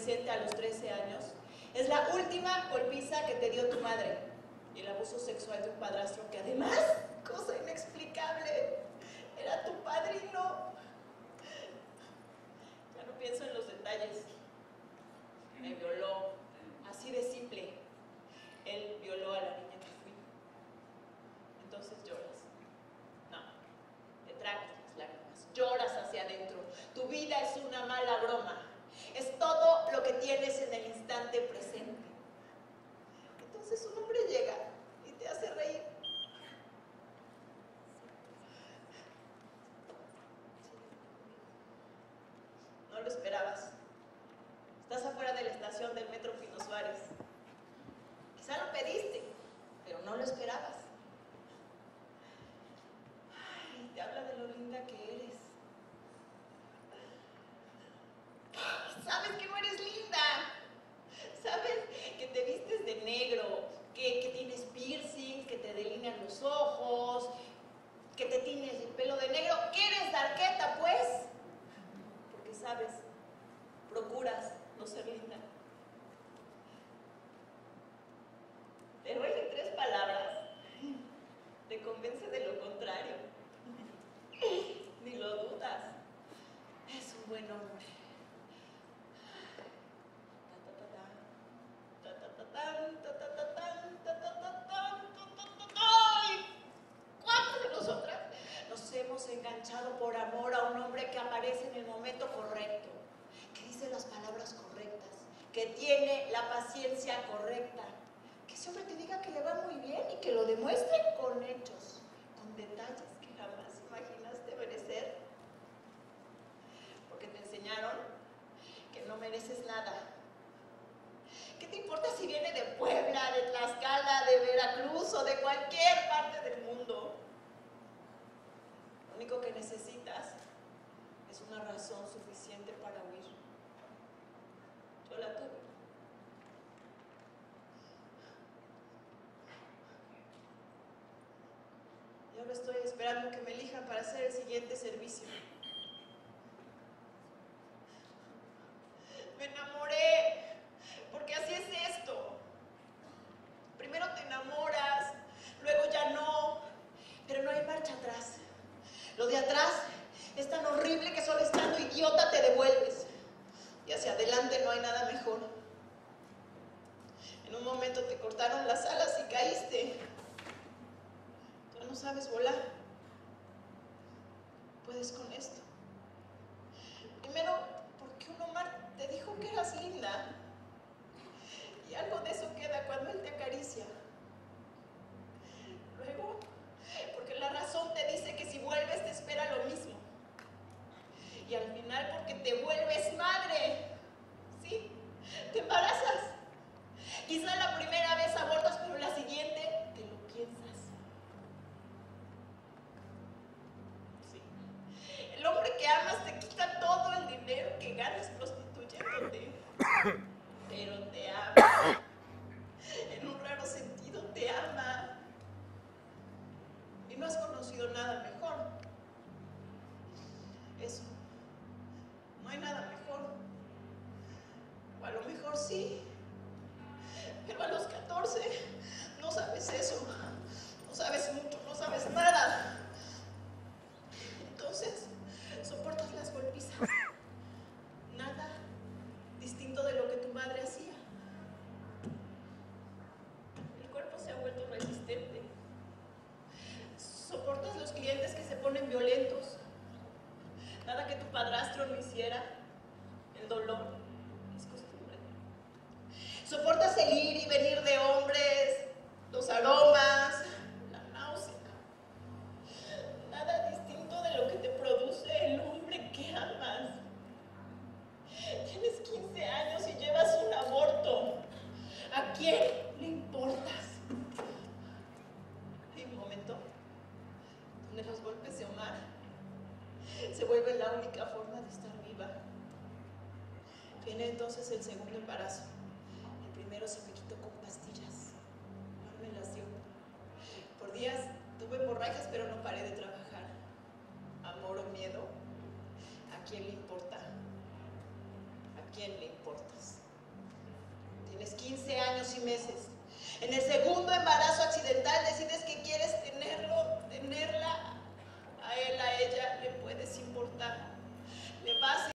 adolescente a los 13 años, es la última golpiza que te dio tu madre. Y el abuso sexual de un padrastro que además, cosa inexplicable, era tu padrino. Ya no pienso en los detalles. Me violó, así de simple. Él violó a la niña que fui. Entonces lloras. No, te tragas las lágrimas, lloras hacia adentro. Tu vida es una mala broma. Es todo lo que tienes en el instante presente. Entonces un hombre llega y te hace reír. No lo esperabas. Estás afuera de la estación del metro Pino Suárez. Quizá lo pediste, pero no lo esperabas. Ay, te habla de lo linda que eres. Sabes que no eres linda. Sabes que te vistes de negro, que tienes piercings, que te delinean los ojos, que te tienes el pelo de negro, que eres darqueta, pues. Porque sabes, procuras no ser linda. Te duele en 3 palabras. Te convence de lo contrario. Ni lo dudas. Es un buen hombre. ¿Cuántas de nosotras nos hemos enganchado por amor a un hombre que aparece en el momento correcto, que dice las palabras correctas, que tiene la paciencia correcta, que ese hombre te diga que le va muy bien y que lo demuestre con hechos, con detalles que jamás imaginaste merecer, porque te enseñaron que no mereces nada? ¿Qué te importa si viene de Puebla, de Tlaxcala, de Veracruz o de cualquier parte del mundo? Lo único que necesitas es una razón suficiente para huir. Yo la tuve. Y ahora estoy esperando que me elijan para hacer el siguiente servicio. Me enamoré. Porque así es esto. Primero te enamoras, luego ya no, pero no hay marcha atrás. Lo de atrás es tan horrible que solo estando idiota te devuelves. Y hacia adelante no hay nada mejor. En un momento te cortaron las alas y caíste. Ya no sabes volar. Puedes con esto. Primero, porque un Omar te dijo que eras linda. Y algo de eso queda cuando él te acaricia. Luego, porque la razón te dice que si vuelves te espera lo mismo. Y al final porque te vuelves madre. ¿Sí? Te embarazas. Quizá la primera vez abortas, pero la siguiente te lo piensas. Sí. El hombre que amas te quita todo el dinero que ganas prostituyéndote. Pero te ama. En un raro sentido te ama. Y no has conocido nada mejor. Eso. No hay nada mejor. O a lo mejor sí. Pero a los 14 no sabes eso. No sabes mucho, no sabes nada. Entonces, soportas las golpizas. Nada distinto de lo que tu madre hacía. El cuerpo se ha vuelto resistente. Soportas los clientes que se ponen violentos. Nada que tu padrastro no hiciera. El dolor es costumbre. Soportas el ir y venir de hombres, los aromas, la náusea. Nada distinto de lo que te produce el hombre que amas. Tienes 15 años y llevas un aborto. ¿A quién le importas? Hay un momento donde los golpes de Omar se vuelven la única forma de estar viva. Viene entonces el segundo embarazo. El primero se me quitó con pastillas. Omar me las dio. Por días tuve hemorragias, pero no paré de trabajar. Amor o miedo, ¿a quién le importa? ¿A quién le importas? 15 años y meses. En el segundo embarazo accidental